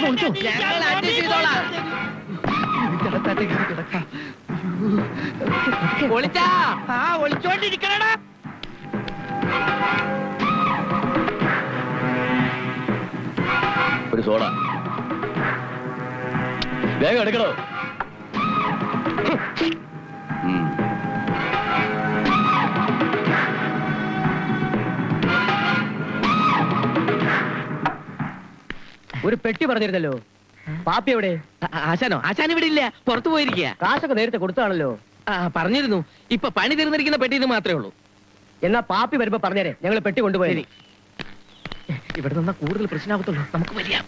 ഞങ്ങൾ അഡ്ജസ്റ്റ് ചെയ്തോളാം. ഒളിച്ചാ ഒളിച്ചോണ്ടിരിക്കണടാ. ഒരു സോഡ വേഗം എടുക്കണോ? ഒരു പെട്ടി പറഞ്ഞിരുന്നല്ലോ, പാപ്പി എവിടെ? ആശാനോ? ആശാൻ ഇവിടെ ഇല്ല, പുറത്തു പോയിരിക്കുക. കാശൊക്കെ നേരത്തെ കൊടുത്താണല്ലോ. പറഞ്ഞിരുന്നു. ഇപ്പൊ പണി തീർന്നിരിക്കുന്ന പെട്ടി ഇത് മാത്രമേ ഉള്ളൂ. എന്നാ പാപ്പി വരുമ്പോ പറഞ്ഞേരെ, ഞങ്ങൾ പെട്ടി കൊണ്ടുപോയി. ഇവിടെ നിന്നാ കൂടുതൽ പ്രശ്നമാകത്തുള്ളൂ. നമുക്ക് വരിക.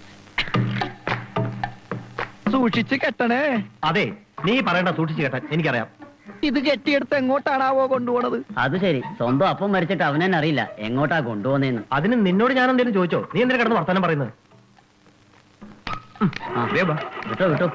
സൂക്ഷിച്ച് കെട്ടണേ. അതെ, നീ പറയണ്ട, സൂക്ഷിച്ച് കേട്ടാൻ എനിക്കറിയാം. ഇത് കെട്ടിയെടുത്ത് എങ്ങോട്ടാണാവോ കൊണ്ടുപോണത്? അത് ശരി, സ്വന്തം അപ്പം മരിച്ചിട്ട് അവനെന്നെ അറിയില്ല എങ്ങോട്ടാ കൊണ്ടുപോകുന്നേന്ന്. അതിന് നിന്നോട് ഞാൻ എന്തെങ്കിലും ചോദിച്ചോ? നീ എന്തിനാ കിടന്ന് വർത്താനം പറയുന്നത്? വിട്ടോ വിട്ടോ.